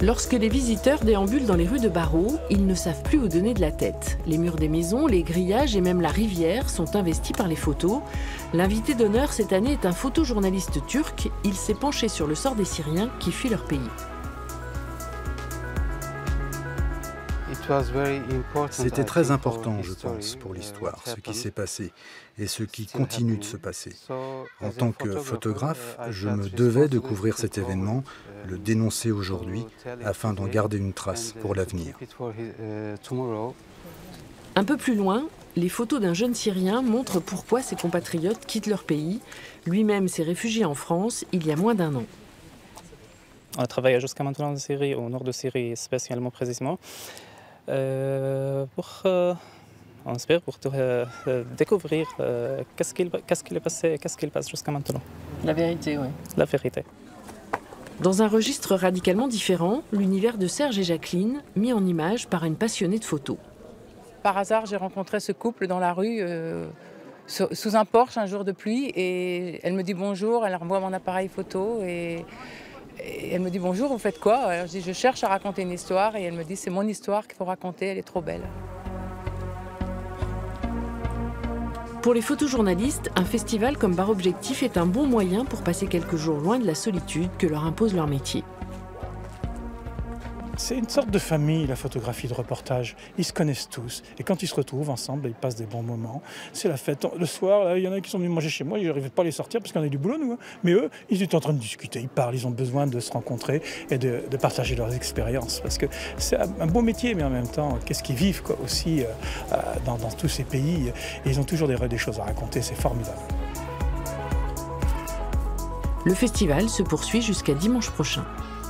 Lorsque les visiteurs déambulent dans les rues de Barrow, ils ne savent plus où donner de la tête. Les murs des maisons, les grillages et même la rivière sont investis par les photos. L'invité d'honneur cette année est un photojournaliste turc. Il s'est penché sur le sort des Syriens qui fuient leur pays. C'était très important, je pense, pour l'histoire, ce qui s'est passé et ce qui continue de se passer. En tant que photographe, je me devais de couvrir cet événement, le dénoncer aujourd'hui, afin d'en garder une trace pour l'avenir. Un peu plus loin, les photos d'un jeune Syrien montrent pourquoi ses compatriotes quittent leur pays. Lui-même s'est réfugié en France il y a moins d'1 an. On a travaillé jusqu'à maintenant en Syrie, au nord de Syrie, spécialement précisément. On espère pour découvrir qu'est-ce qu'il est passé, qu'est-ce qu'il passe jusqu'à maintenant. La vérité, oui. La vérité. Dans un registre radicalement différent, l'univers de Serge et Jacqueline, mis en image par une passionnée de photos. Par hasard, j'ai rencontré ce couple dans la rue, sous un porche un jour de pluie, et elle me dit bonjour, elle renvoie mon appareil photo, et elle me dit bonjour, vous faites quoi? Alors je dis je cherche à raconter une histoire, et elle me dit c'est mon histoire qu'il faut raconter, elle est trop belle. Pour les photojournalistes, un festival comme Bar Objectif est un bon moyen pour passer quelques jours loin de la solitude que leur impose leur métier. C'est une sorte de famille, la photographie de reportage. Ils se connaissent tous. Et quand ils se retrouvent ensemble, ils passent des bons moments. C'est la fête. Le soir, là, il y en a qui sont venus manger chez moi. Ils n'arrivaient pas à les sortir parce qu'on a du boulot, nous. Hein. Mais eux, ils étaient en train de discuter. Ils parlent. Ils ont besoin de se rencontrer et de partager leurs expériences. Parce que c'est un beau métier, mais en même temps, qu'est-ce qu'ils vivent quoi, aussi dans tous ces pays. Et ils ont toujours des choses à raconter. C'est formidable. Le festival se poursuit jusqu'à dimanche prochain.